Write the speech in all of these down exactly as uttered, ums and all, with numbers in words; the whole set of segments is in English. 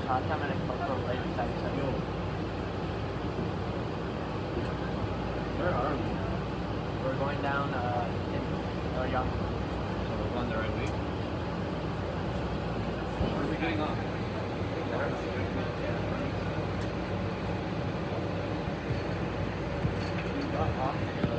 hot time and a cocoa right beside each other. Where are we? We're going down uh, in uh, Young. So we're going the right way? What are we doing on? We got off the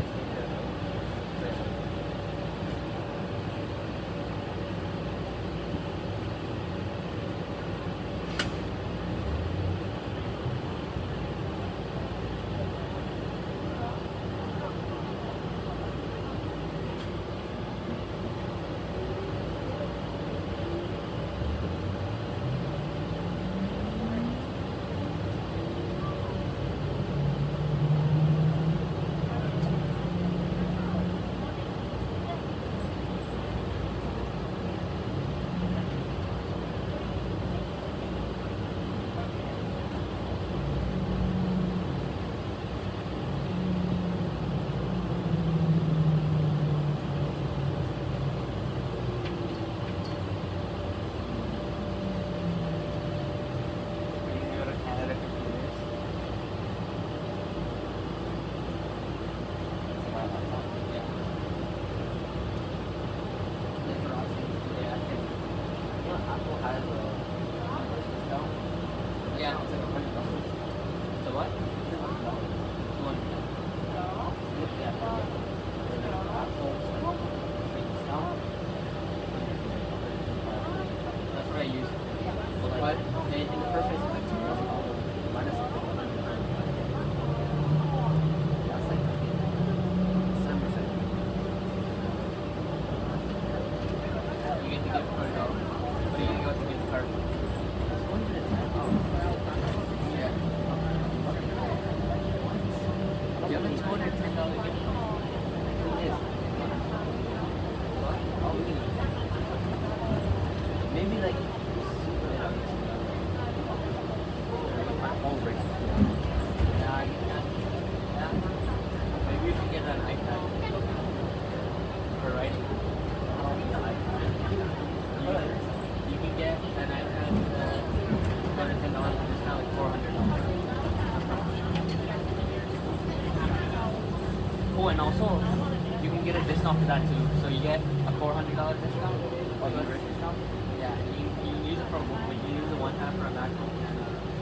and also you can get a discount for that too. So you get a four hundred dollar discount. Or the discount. Yeah, you, you use it for when you use it one time for a MacBook and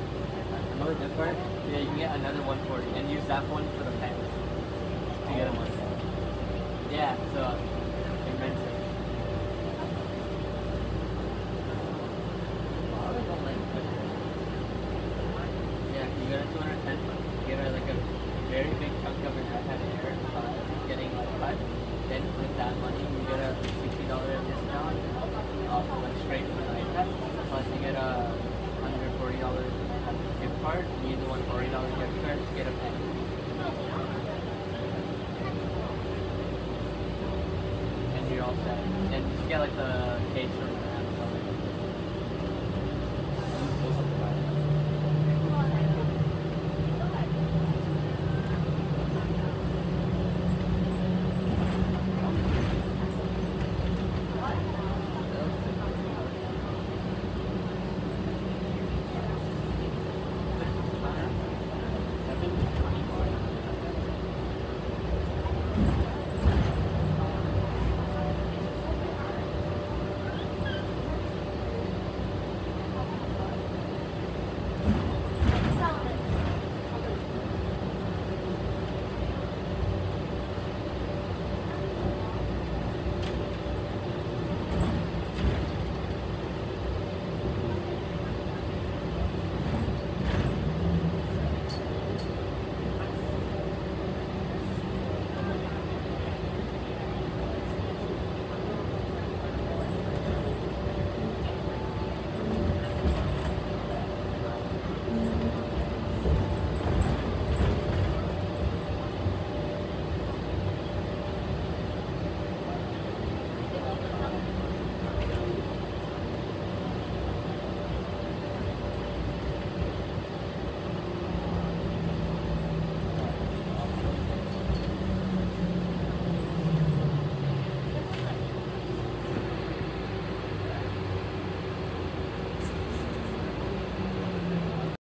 uh, another gift card. Yeah, you can get another one for it and use that one for the pens to get one. Yeah, so immense. Yeah, you get a two hundred ten. You get a, like a very big chunk of an iPad Air, uh, getting like cut. Then with that money, you get a sixty dollar discount, uh, like straight from the iPad. Plus you get a one hundred forty dollar gift card. You use the one hundred forty dollar gift card to get a pen. And you're all set. And you get like the case from